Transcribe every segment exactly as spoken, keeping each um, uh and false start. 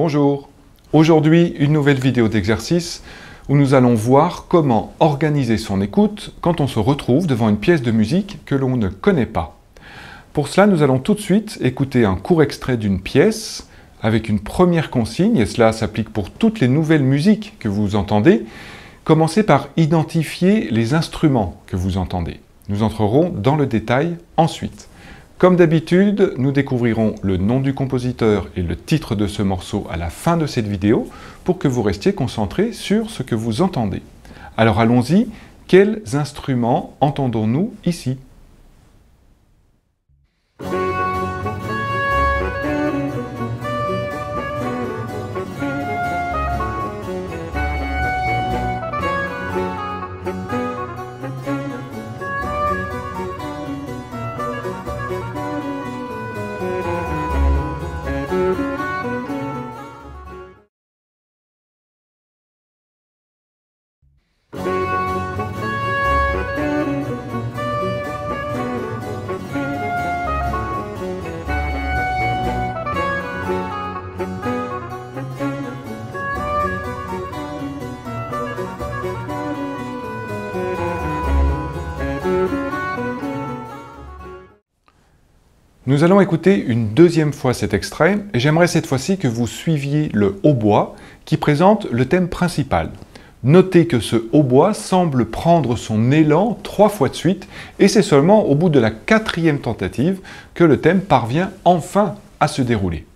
Bonjour. Aujourd'hui, une nouvelle vidéo d'exercice où nous allons voir comment organiser son écoute quand on se retrouve devant une pièce de musique que l'on ne connaît pas. Pour cela, nous allons tout de suite écouter un court extrait d'une pièce avec une première consigne, et cela s'applique pour toutes les nouvelles musiques que vous entendez. Commencez par identifier les instruments que vous entendez. Nous entrerons dans le détail ensuite. Comme d'habitude, nous découvrirons le nom du compositeur et le titre de ce morceau à la fin de cette vidéo pour que vous restiez concentrés sur ce que vous entendez. Alors allons-y, quels instruments entendons-nous ici ? Nous allons écouter une deuxième fois cet extrait et j'aimerais cette fois-ci que vous suiviez le hautbois qui présente le thème principal. Notez que ce hautbois semble prendre son élan trois fois de suite et c'est seulement au bout de la quatrième tentative que le thème parvient enfin à se dérouler.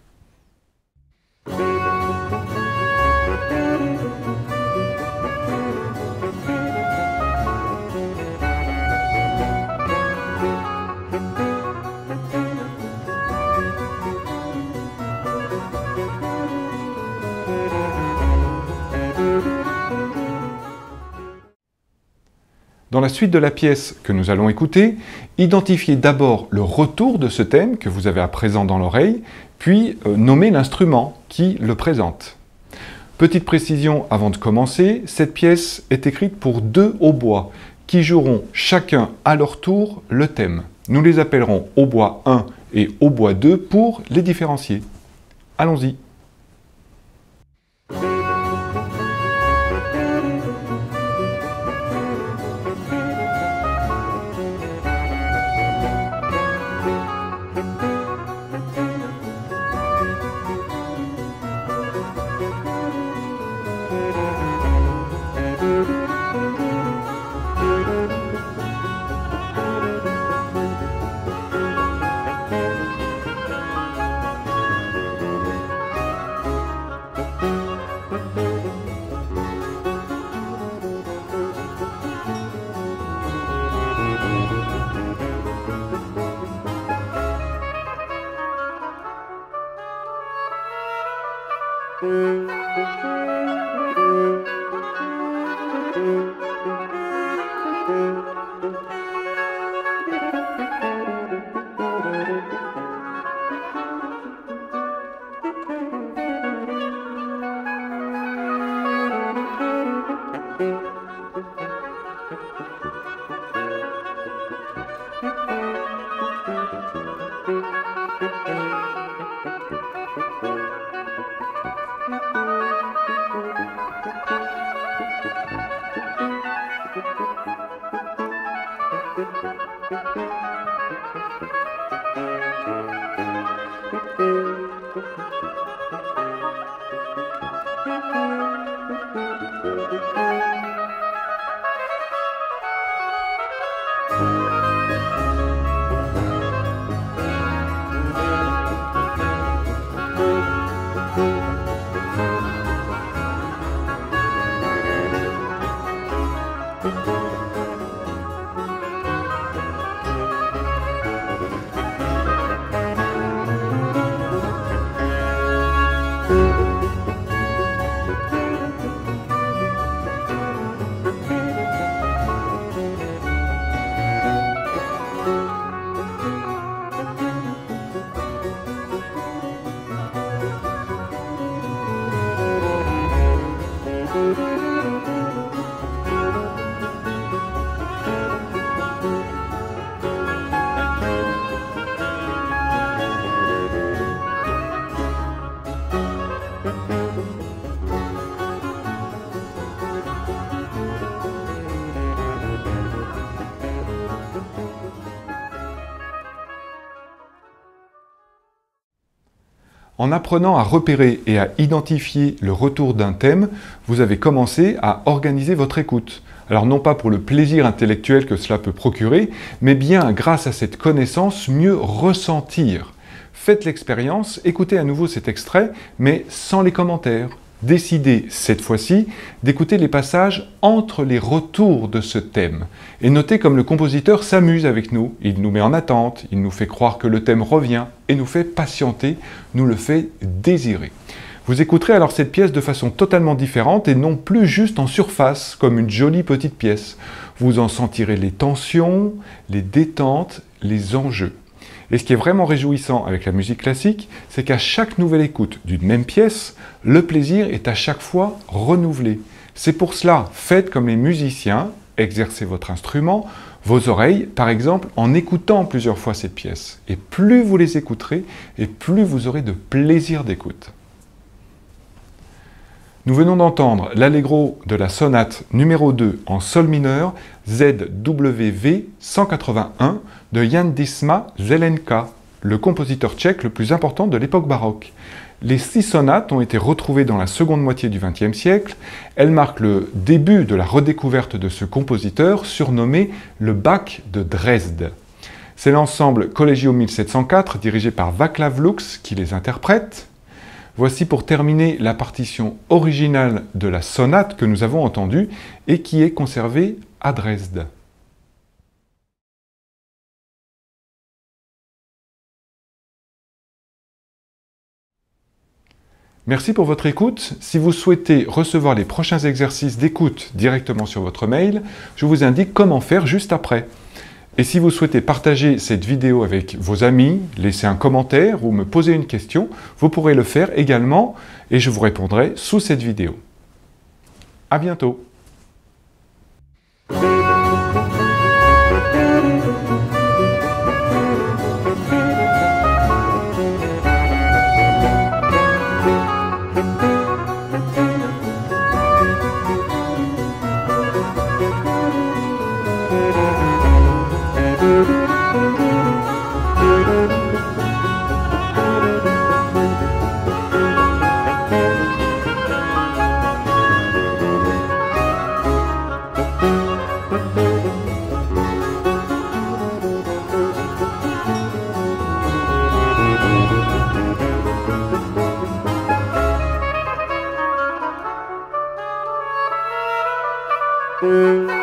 Dans la suite de la pièce que nous allons écouter, identifiez d'abord le retour de ce thème que vous avez à présent dans l'oreille, puis euh, nommez l'instrument qui le présente. Petite précision avant de commencer, cette pièce est écrite pour deux hautbois qui joueront chacun à leur tour le thème. Nous les appellerons hautbois un et hautbois deux pour les différencier. Allons-y. En apprenant à repérer et à identifier le retour d'un thème, vous avez commencé à organiser votre écoute. Alors non pas pour le plaisir intellectuel que cela peut procurer, mais bien grâce à cette connaissance, mieux ressentir. Faites l'expérience, écoutez à nouveau cet extrait, mais sans les commentaires. Décidez, cette fois-ci, d'écouter les passages entre les retours de ce thème. Et notez comme le compositeur s'amuse avec nous. Il nous met en attente, il nous fait croire que le thème revient et nous fait patienter, nous le fait désirer. Vous écouterez alors cette pièce de façon totalement différente et non plus juste en surface, comme une jolie petite pièce. Vous en sentirez les tensions, les détentes, les enjeux. Et ce qui est vraiment réjouissant avec la musique classique, c'est qu'à chaque nouvelle écoute d'une même pièce, le plaisir est à chaque fois renouvelé. C'est pour cela, faites comme les musiciens, exercez votre instrument, vos oreilles, par exemple, en écoutant plusieurs fois cette pièce. Et plus vous les écouterez, et plus vous aurez de plaisir d'écoute. Nous venons d'entendre l'allegro de la sonate numéro deux en sol mineur Z W V cent quatre-vingt-un de Jan Disma Zelenka, le compositeur tchèque le plus important de l'époque baroque. Les six sonates ont été retrouvées dans la seconde moitié du vingtième siècle. Elles marquent le début de la redécouverte de ce compositeur surnommé le Bach de Dresde. C'est l'ensemble Collegio mille sept cent quatre dirigé par Václav Lux qui les interprète. Voici pour terminer la partition originale de la sonate que nous avons entendue et qui est conservée à Dresde. Merci pour votre écoute. Si vous souhaitez recevoir les prochains exercices d'écoute directement sur votre mail, je vous indique comment faire juste après. Et si vous souhaitez partager cette vidéo avec vos amis, laisser un commentaire ou me poser une question, vous pourrez le faire également et je vous répondrai sous cette vidéo. À bientôt. Thank you.